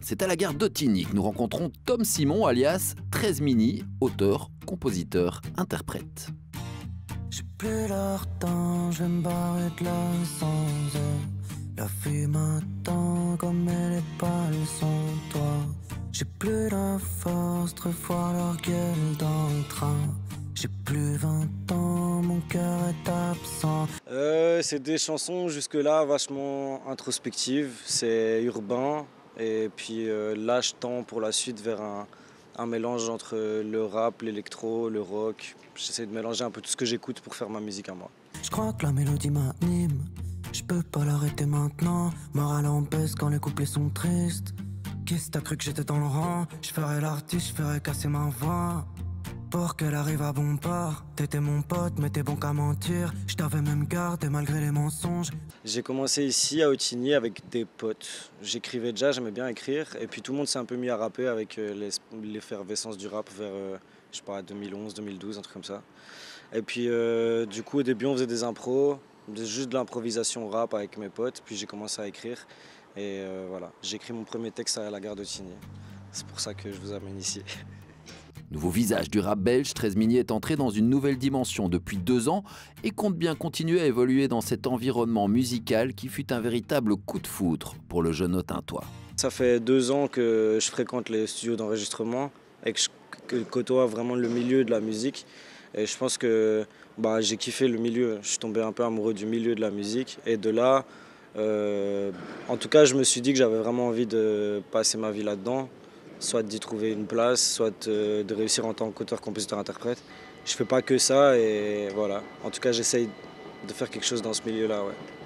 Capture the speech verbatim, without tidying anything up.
C'est à la gare d'Ottigny que nous rencontrons Tom Simon, alias treize Mini, auteur, compositeur, interprète. J'ai plus leur temps, je vais me barrer de là sans eux. La fille m'attend comme elle est pâle sans toi. J'ai plus la force de voir leur gueule dans le train. J'ai plus vingt ans, mon cœur est absent. Euh, c'est des chansons jusque-là vachement introspectives, c'est urbain. Et puis euh, là, je tends pour la suite vers un, un mélange entre le rap, l'électro, le rock. J'essaie de mélanger un peu tout ce que j'écoute pour faire ma musique à moi. Je crois que la mélodie m'anime, je peux pas l'arrêter maintenant. Morale en baisse quand les couplets sont tristes. Qu'est-ce t'as cru que j'étais dans le rang? Je ferais l'artiste, je ferais casser ma voix pour qu'elle arrive à bon port. T'étais mon pote, mais t'es bon qu'à mentir. Je t'avais même gardé malgré les mensonges. J'ai commencé ici à Ottigny avec des potes. J'écrivais déjà, j'aimais bien écrire. Et puis tout le monde s'est un peu mis à rapper avec l'effervescence du rap vers, euh, je sais pas, deux mille onze, deux mille douze, un truc comme ça. Et puis euh, du coup, au début, on faisait des impros, juste de l'improvisation rap avec mes potes. Puis j'ai commencé à écrire. Et euh, voilà, j'ai écrit mon premier texte à la gare d'Ottigny. C'est pour ça que je vous amène ici. Nouveau visage du rap belge, treize Mini est entré dans une nouvelle dimension depuis deux ans et compte bien continuer à évoluer dans cet environnement musical qui fut un véritable coup de foudre pour le jeune Authintois. Ça fait deux ans que je fréquente les studios d'enregistrement et que je que je côtoie vraiment le milieu de la musique. Et je pense que bah, j'ai kiffé le milieu. Je suis tombé un peu amoureux du milieu de la musique. Et de là, euh, en tout cas, je me suis dit que j'avais vraiment envie de passer ma vie là-dedans. Soit d'y trouver une place, soit de, de réussir en tant qu'auteur, compositeur, interprète. Je fais pas que ça et voilà. En tout cas, j'essaye de faire quelque chose dans ce milieu-là, ouais.